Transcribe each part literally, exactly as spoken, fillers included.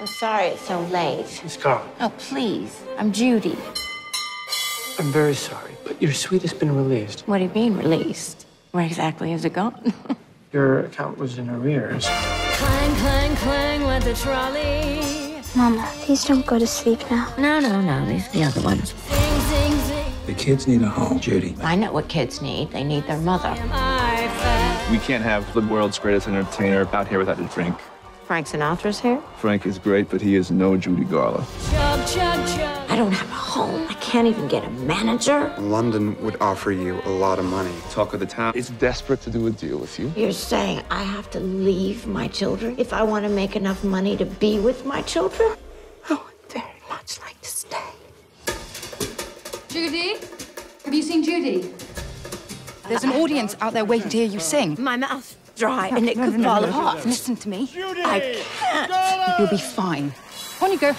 I'm sorry it's so late. Miss Carl. Oh, please. I'm Judy. I'm very sorry, but your suite has been released. What do you mean, released? Where exactly is it gone? Your account was in arrears. Clang, clang, clang with the trolley. Mama, please don't go to sleep now. No, no, no. These are the other ones. Zing, zing, zing. The kids need a home, Judy. I know what kids need. They need their mother. Am I fat? We can't have the world's greatest entertainer out here without a drink. Frank Sinatra's here? Frank is great, but he is no Judy Garland. Chug, chug, chug. I don't have a home. I can't even get a manager. London would offer you a lot of money. Talk of the town is desperate to do a deal with you. You're saying I have to leave my children if I want to make enough money to be with my children? I would very much like to stay. Judy? Have you seen Judy? There's an audience out there waiting to hear you sing. My mouth's dry and it could fall apart. Listen to me. Judy! I can't. You'll be fine. On you go.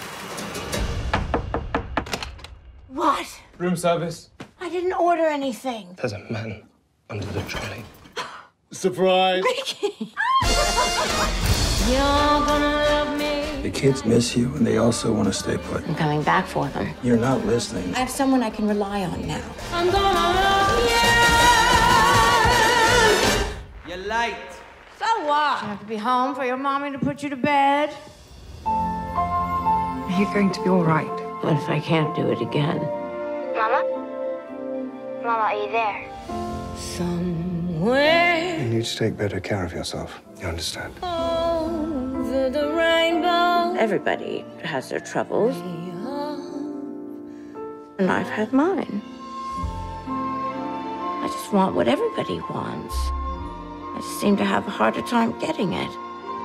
What? Room service. I didn't order anything. There's a man under the trolley. Surprise! You're gonna love me. The kids miss you, and they also want to stay put. I'm coming back for them. You're not listening. I have someone I can rely on now. I'm gonna love you. You're late. So what? You have to be home for your mommy to put you to bed? Are you going to be all right? What if I can't do it again? Mama? Mama, are you there? Somewhere You need to take better care of yourself. You understand? over the rainbow. Everybody has their troubles, and I've had mine. I just want what everybody wants. I just seem to have a harder time getting it.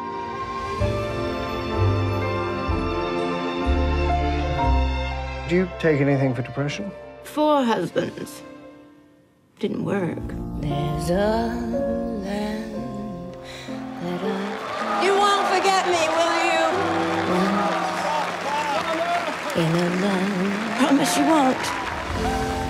Do you take anything for depression? Four husbands. Didn't work. There's a land that I You won't forget me, will you? in a land. Promise you won't.